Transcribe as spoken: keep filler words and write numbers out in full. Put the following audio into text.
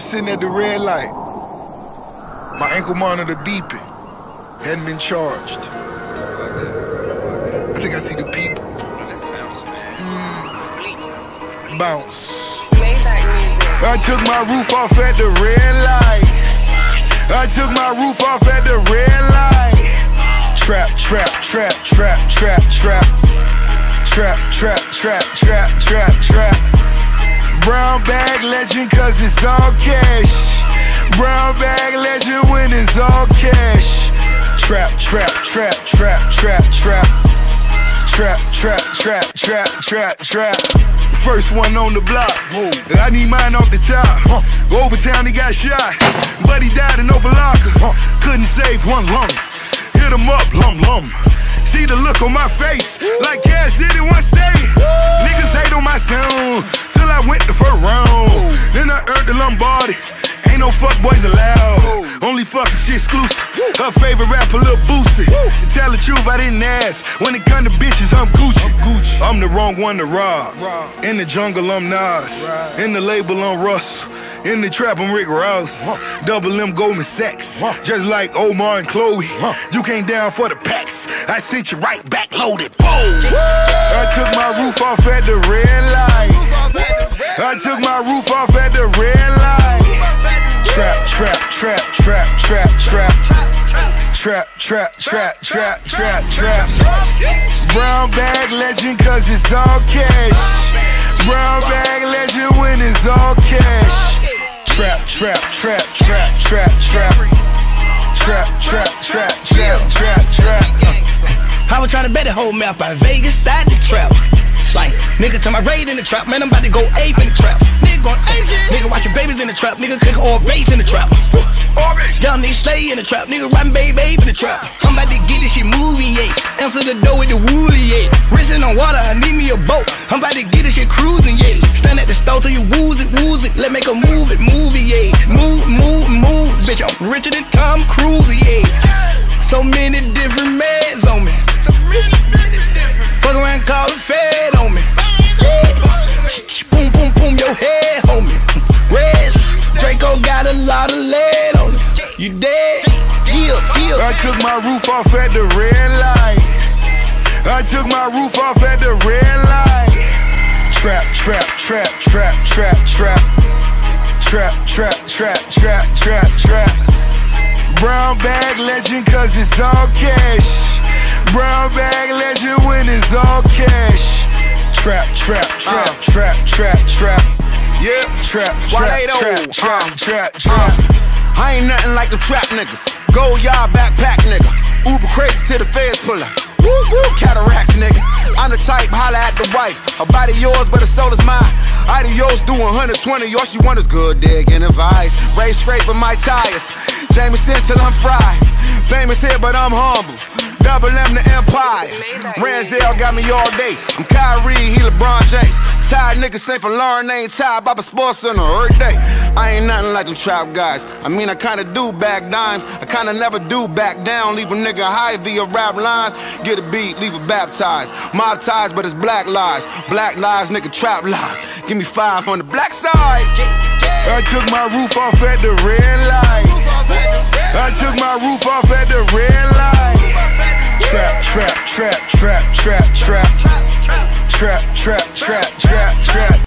sitting at the red light. My ankle monitor beeping. Hadn't been charged. I think I see the people. Mm. Bounce. I took my roof off at the red light. I took my roof off at the red light. Trap, trap, trap, trap, trap, trap. Trap, trap, trap, trap, trap, trap. Brown bag legend cause it's all cash. Brown bag legend when it's all cash. Trap, trap, trap, trap, trap, trap. Trap, trap, trap, trap, trap, trap. First one on the block. I need mine off the top. Go over town, he got shot. But he died in Opalaka. Couldn't save one lung. Hit him up, lum lum. See the look on my face, like Cash did it one day. Niggas hate on my sound, till I went the first round. Then I earned the Lombardi. Ain't no fuck boys allowed. Only fucking shit exclusive. Her favorite rapper, Lil Boosie. To tell the truth, I didn't ask. When it come to bitches, I'm Gucci. I'm the wrong one to rob. In the jungle, I'm Nas. In the label, I'm Russ. In the trap, I'm Rick Ross. Double M Goldman Sachs. Just like Omar and Chloe. You came down for the packs. I sent you right back loaded. I took my roof off at the red light. I took my roof off at the red light. Trap, trap, trap, trap, trap, trap. Trap, trap, trap, trap, trap, trap. Brown bag legend cause it's all cash. Brown bag legend when it's all cash. Trap, trap, trap, trap, trap, trap. Trap, trap, trap, trap, trap, trap. I was trying to bet the whole map out Vegas, started the trap. Like, nigga to my raid in the trap, man, I'm about to go ape in the trap. Nigga going ape shit. Nigga watching babies in the trap, nigga cook all bass in the trap. Young nigga slay in the trap, nigga riding baby babe in the trap. I'm about to get this shit moving, yeah. Answer the door with the woolly, yeah. Racing on water, I need me a boat. I'm about to get this shit cruising, yeah. Stand at the store till you wooze it, wooze it. Let make a move it, movie, yeah. Move, move, move, bitch, I'm richer than Tom Cruise, yeah. So many different meds on me. Fuck around, call the Fed on me. Boom, boom, boom, your head, homie. Rest, Draco got a lot of lead on it. You dead? Yeah, yeah. I took my roof off at the red light. I took my roof off at the red light. Trap, trap, trap, trap, trap, trap. Trap, trap, trap, trap, trap, trap. Brown bag legend cause it's all cash. Brown bag legend when it's all cash. Trap, trap, trap, uh. trap, trap, trap. Yeah, trap, trap, trap, trap, uh. trap, trap. Uh. I ain't nothing like the trap niggas. Go yard backpack nigga. Uber crazy till the feds pull up. Woo woo, cataracts nigga. I'm the type, holla at the wife. Her body yours, but her soul is mine. Adios doing one hundred twenty, all she want is good digging advice. Ray scraping my tires. Jameson till I'm fried. Famous here, but I'm humble. Double M the Empire. Ranzel got me all day. I'm Kyrie, he LeBron James. Tired niggas say for Lauren ain't tired. Papa Sports Center every day. I ain't nothing like them trap guys. I mean, I kinda do back dimes. I kinda never do back down. Leave a nigga high via rap lines. Get a beat, leave it baptized. Mob ties, but it's black lies. Black lives, nigga, trap lies. Give me five on the black side. I took my roof off at the red light. I took my roof off at the red light. Trap, trap, trap, trap, trap, trap. Trap, trap, trap, trap, trap, trap.